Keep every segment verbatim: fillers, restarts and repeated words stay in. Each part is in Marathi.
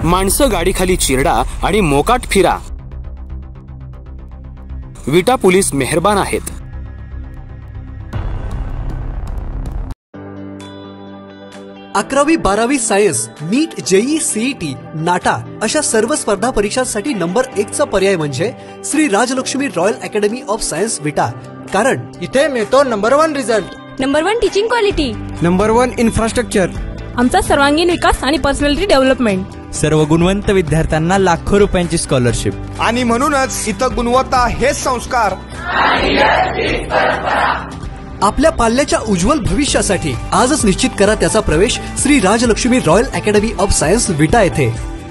माणसं गाडीखाली चिरडा आणि मोकाट फिरा। विटा पोलीस मेहरबान आहेत। अकरावी बारावी science, NEET, JEE, CET, NATA अशा सर्व स्पर्धा परीक्षांसाठी नंबर एक चा पर्याय म्हणजे Shri Rajalakshmi royal academy of science Vita. कारण इथे मिळतो number one result, number one teaching quality, number one infrastructure, आमचा सर्वांगीण विकास आणि पर्सनॅलिटी डेव्हलपमेंट, सर्व गुणवंत विद्यार्थ्यांना लाखो रुपयांची स्कॉलरशिप आणि म्हणूनच इथं गुणवत्ता हेच संस्कार। आपल्या पाल्याच्या उज्ज्वल भविष्यासाठी आजच निश्चित करा त्याचा प्रवेश Shri Rajalakshmi royal academy of science Vita येथे।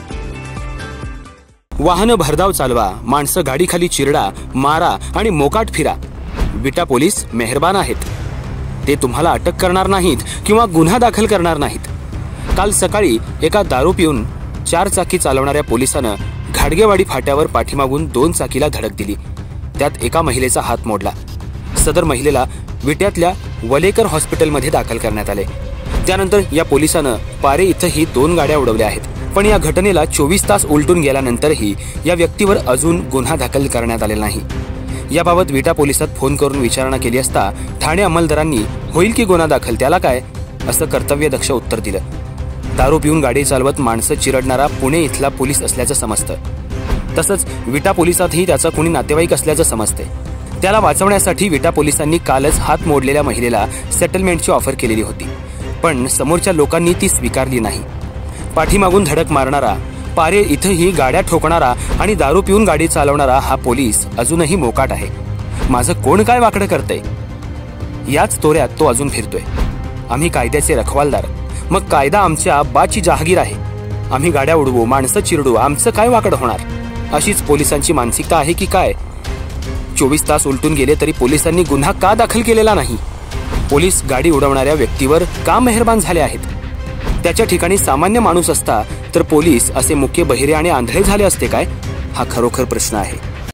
वाहन भरधाव चालवा, माणसं गाडीखाली चिरडा, मारा आणि मोकाट फिरा। विटा पोलीस मेहरबान आहेत। ते तुम्हाला अटक करणार नाहीत किंवा गुन्हा दाखल करणार नाहीत। काल सकाळी एका दारू पिऊन चार चाकी चालवणाऱ्या पोलिसानं घाडगेवाडी फाट्यावर पाठीमागून दोन चाकीला धडक दिली। त्यात एका महिलेचा हात मोडला। सदर महिलेला विट्यातल्या वलेकर हॉस्पिटलमध्ये दाखल करण्यात आले। त्यानंतर या पोलिसानं पारे इथंही दोन गाड्या उडवल्या आहेत, पण या घटनेला चोवीस तास उलटून गेल्यानंतरही या व्यक्तीवर अजून गुन्हा दाखल करण्यात आलेला नाही। याबाबत विटा पोलिसात फोन करून विचारणा केली असता ठाणे अंमलदारांनी होईल की गुन्हा दाखल, त्याला काय असं कर्तव्यदक्ष उत्तर दिलं। दारू पिऊन गाडी चालवत माणसं चिरडणारा पुणे इथला पोलीस असल्याचं समजतं। तसंच विटा पोलिसातही त्याचा कुणी नातेवाईक असल्याचं समजते। त्याला वाचवण्यासाठी विटा पोलिसांनी कालच हात मोडलेल्या महिलेला सेटलमेंटची ऑफर केलेली होती, पण समोरच्या लोकांनी ती स्वीकारली नाही। पाठीमागून धडक मारणारा, पारे इथंही गाड्या ठोकणारा आणि दारू पिऊन गाडी चालवणारा हा पोलीस अजूनही मोकाट आहे। माझं कोण काय वाकडं करतंय याच तोऱ्यात तो अजून फिरतोय। आम्ही कायद्याचे रखवालदार, मग कायदा आमच्या बाची जहागीर आहे। आम्ही गाड्या उडवू, माणसं चिरडू, आमचं काय वाकड होणार? अशीच पोलिसांची मानसिकता आहे की काय? चोवीस तास उलटून गेले तरी पोलिसांनी गुन्हा का दाखल केलेला नाही? पोलीस गाडी उडवणाऱ्या व्यक्तीवर का मेहरबान झाले आहेत? त्याच्या ठिकाणी सामान्य माणूस असता तर पोलीस असे मुख्य बहिरे आणि आंधळे झाले असते काय? हा खरोखर प्रश्न आहे।